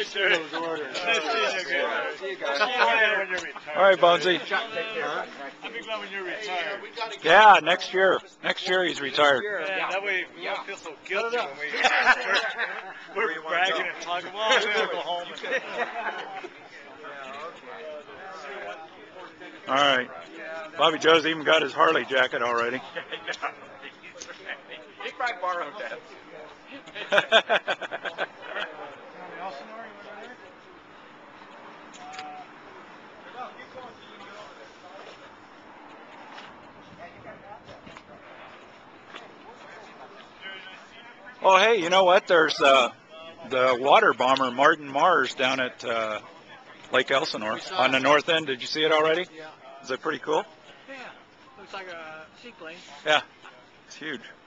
sir. Nice seeing you. See you guys. When you're retired. All right, Bonesy. I'll be glad when you're retired. Yeah, next year. Next year he's retired. Yeah, that way we won't feel so guilty when we're bragging and talking. Well, I'm going to go home. All right. Bobby Joe's even got his Harley jacket already. He probably borrowed that. Oh, hey, you know what? There's the water bomber Martin Mars down at Lake Elsinore on the north end. Did you see it already? Yeah. Is it pretty cool? Yeah. Looks like a seaplane. Yeah. It's huge.